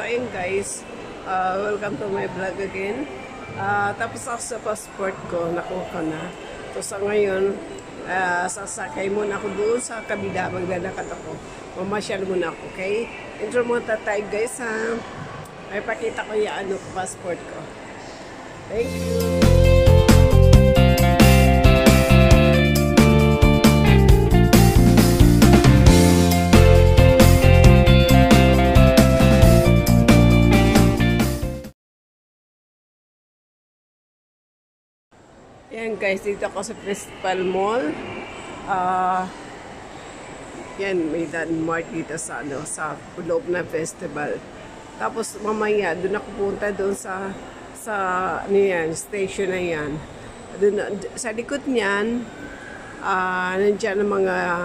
ayun guys, welcome to my vlog again. Tapos ako sa passport ko, nakuha ko na. So sa ngayon, sasakay muna ako doon sa kabila, maglalakad ako. Mamasyal muna ako, okay? Intro muna tayo guys ha. Ay pakita ko yung passport ko. Thank you! Yan guys, dito ako sa Festival Mall. Yan, may landmark dito sa loob ng festival. Tapos mamaya, doon ako punta doon sa station na yan. Doon, sa likod niyan, nandiyan ang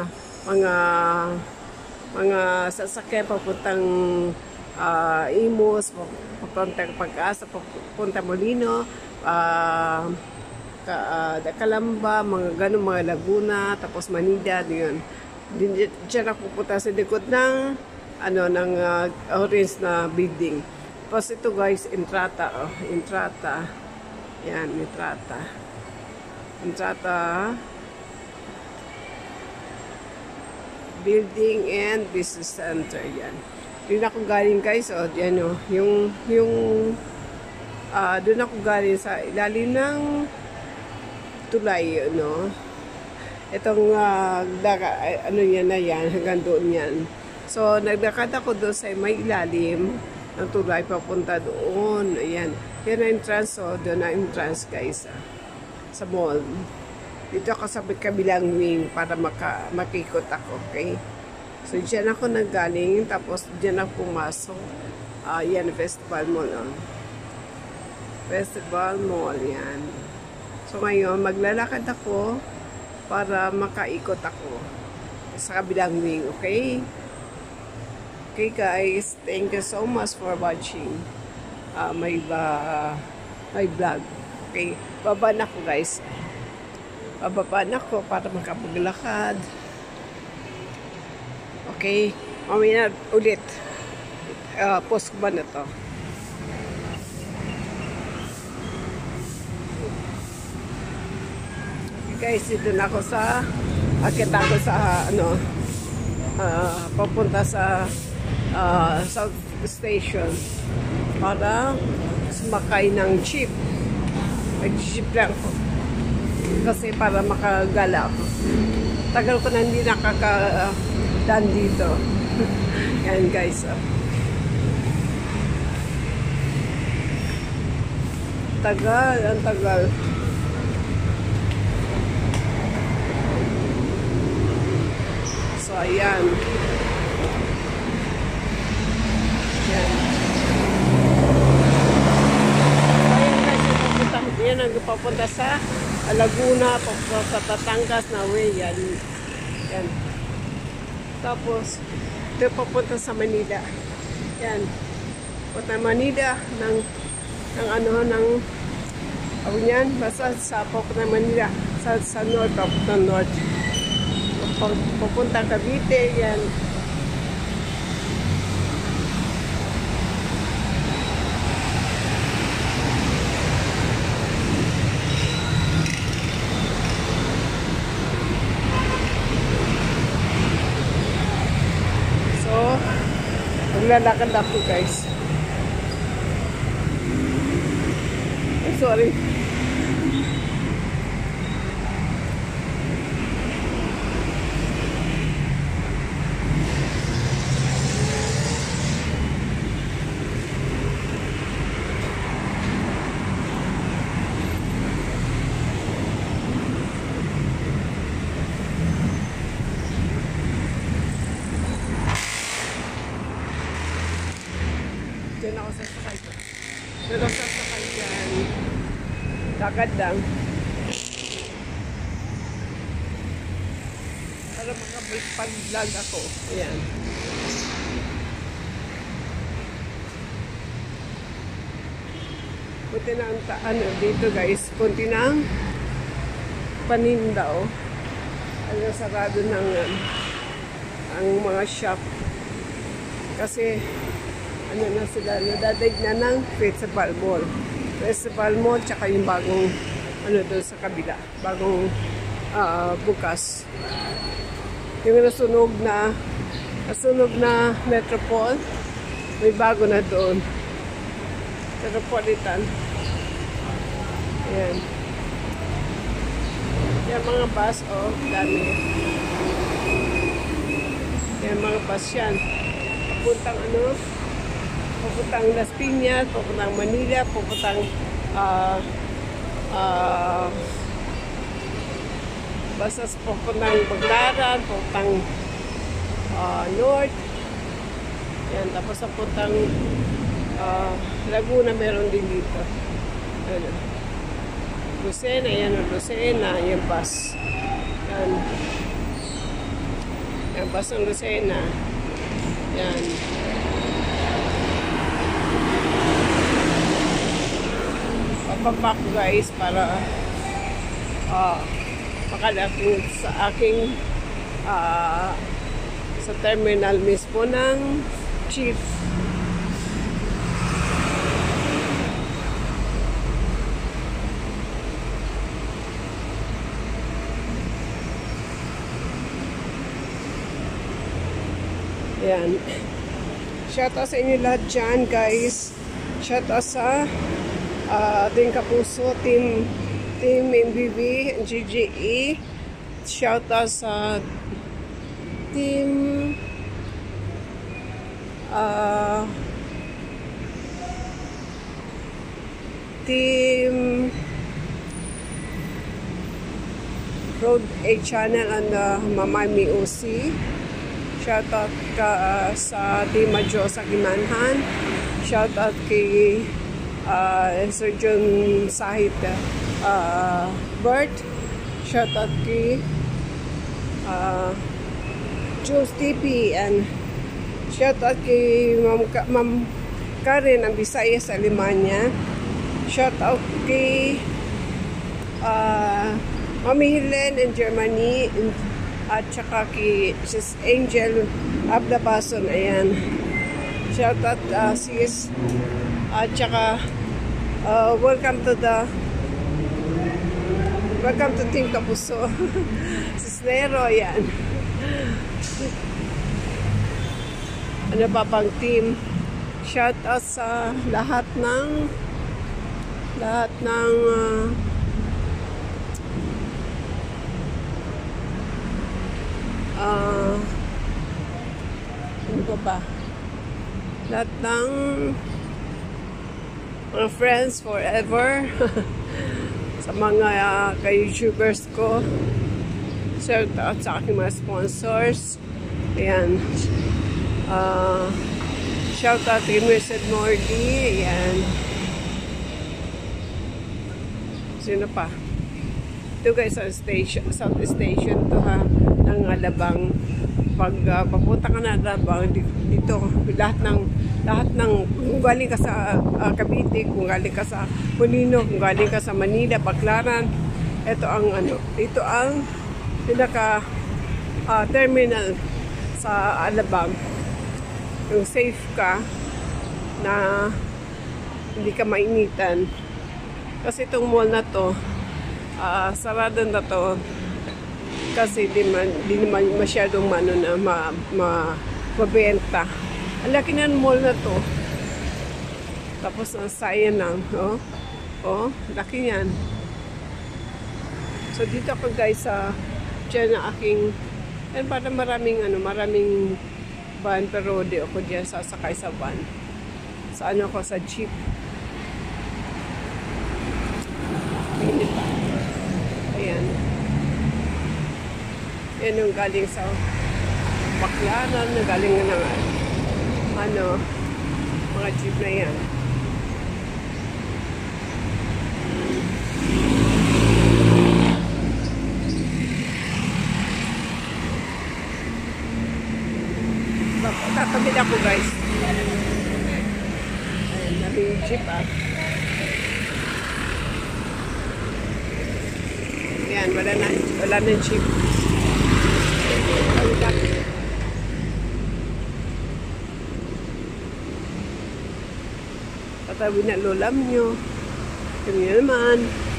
mga sasakyan papuntang Imus, papuntang Pag-asa, papunta Molino, Calamba, mga ganun, mga Laguna, tapos Manila, yun. Diyan ako pupunta sa likod ng orange na building. Tapos ito guys, Entrata, Entrata. Yan, Entrata. Entrata Building and Business Center, yan. Doon ako galing guys, yan doon ako galing sa ilalim ng tulay, itong yan na yan, hanggang doon yan. So, naglakad ako doon sa may ilalim ng tulay, papunta doon. Ayan. Yan na entrance, doon na entrance guys, sa mall. Dito ako sa kabilang wing para makikot ako, okay? So, dyan ako naggaling, tapos dyan ako pumasok. Yan, Festival Mall, Festival Mall, yan. So ngayon, maglalakad ako para makaikot ako sa kabilang wing, okay? Okay guys, thank you so much for watching my vlog. Okay, baba na ako guys. Bababa na ako para makapaglakad. Okay, mamaya ulit. Post ko ba na to? Guys, dito na ako akit ako sa papunta sa South Station para sumakay ng jeep. Mag-jeep lang ako kasi para makagala ako. Tagal ko na hindi nakakadaan dito. Yan guys, tagal, ang tagal. So, ayan. Ayan. So, ayan guys, papunta sa Laguna, papunta sa Batangas na way. Yan. Yan. Tapos, ito papunta sa Manila. Yan. Papunta Manila ng basta sa papunta Manila. Sa north, papunta north. Papunta Cavite, yan. So, maglalakad ako guys. Sorry. Diyan ako sasakay. Diyan ako sasakay dyan. Lakad lang. Para makapag-vlog ako. Ayan. Punti na ang dito guys. Punti na ang paninda sarado ng ang mga shop. Kasi ano na sila, nadadig na ng Festival Mall. Festival Mall, tsaka yung bagong, ano doon sa kabila, bagong bukas. Yung nasunog na Metropol, may bago na doon. Metropolitan. Ayan. Yan mga bus, oh, dami. Yan mga bus yan. Papuntang ano, papuntang Las Piñas, papuntang Manila, papuntang basta papuntang Baclaran, papuntang North. Yan, tapos papuntang Laguna, meron din dito. Ano. Lucena, yan ang Lucena, yung bus. Yan. Yung bus ng Lucena. Yan. Papapak guys para makalaking sa aking sa terminal mismo ng jeep. Yan. Shout out sa inyo lahat dyan, guys. Shout out sa ating kapuso, Team MBB, GGE. Shout out sa Team Road 8 Channel and Mamami OC. Shoutout sa Team Madjo sa Gimanhan. Shoutout kay Sir John Sahit Bert. Shoutout kay Jules TV. And shoutout kay Ma'am Karen ang Bisaya sa Alemania. Shoutout kay Mami Helen in Germany. At saka kay Sis Angel Abdabason, ayan. Shoutout sis. At saka welcome to Team Kapuso. Sis Nero, ayan. Ano pa pang team? Shoutout sa lahat ng ano ba? Lahat ng mga friends forever. Sa mga ka-YouTubers ko. Shout out sa aking mga sponsors. Ayan. Shout out kay Merced Mordy. Ayan. Sino pa? Ito guys, sa station, South Station to ha, ng Alabang. Pag papunta ka na Alabang, dito lahat ng kung galing ka sa Cavite, kung galing ka sa Molino, kung galing ka sa Manila, Baclaran, ito ang pinaka terminal sa Alabang. Yung safe ka na hindi ka mainitan. Kasi itong mall na to, sarado na to kasi di naman masyadong mabenta. Ang laki ng mall na to. Tapos ang saya lang. Oh, laki yan. So dito ako guys sa dyan na aking para maraming van, pero di ako dyan sasakay sa van. Sa ko sa jeep. Ayan. Yan yung galing sa Baclaran, na galing na mga jeep na yan. Tatawid ako guys. Ayan, nabi yung jeep Ayan, wala na jeep. Patabi na lolam nyo. Kami naman.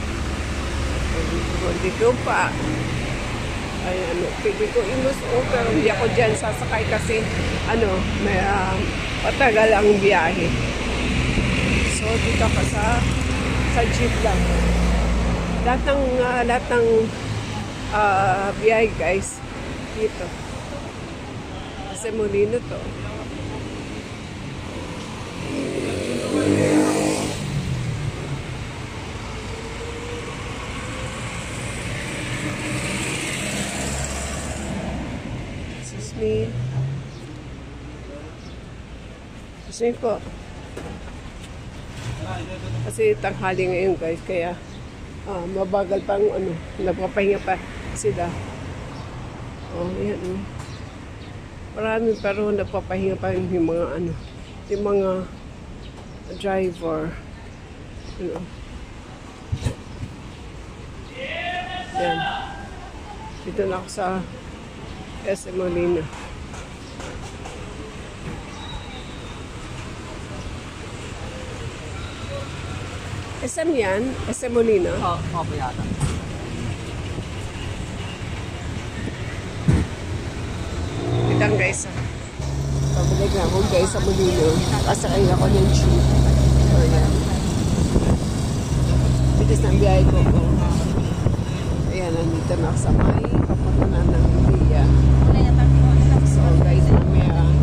Hindi ko pa. Ay, ano, pwede ko inuso, pero hindi ako dyan sasakay kasi, ano, may patagal ang biyahe. So, dito ka sa jeep lang. Lahat ng biyahe, guys, dito. Kasi Molino to. Excuse me. Excuse me po. Kasi tanghali ngayon, guys, kaya mabagal pang ano, nagpapahinga pa sila. Oh, yan. Marami pero nagpapahinga pa yung mga ano, yung mga driver. You know. Yan. Dito na ako sa SM Molino. SM yan? SM Molino? Oo, po yata. Itang guys. Pabalik na ako guys sa Molino. Pasakay ako ng jeep. So yan. Bilis ng biyahe ko. Ayan, nandito na ako sa may papunta na ng India. So guys, mamaya